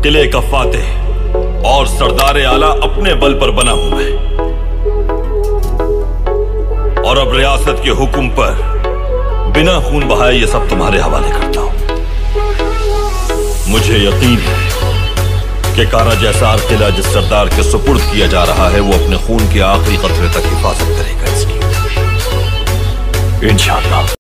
किले का फातेह और सरदार आला अपने बल पर बना हूं मैं, और अब रियासत के हुक्म पर बिना खून बहाए ये सब तुम्हारे हवाले करता हूं। मुझे यकीन है कि कारा जैसा किला जिस सरदार के सुपुर्द किया जा रहा है वो अपने खून के आखिरी कतरे तक हिफाजत करेगा इसकी, इंशाअल्लाह।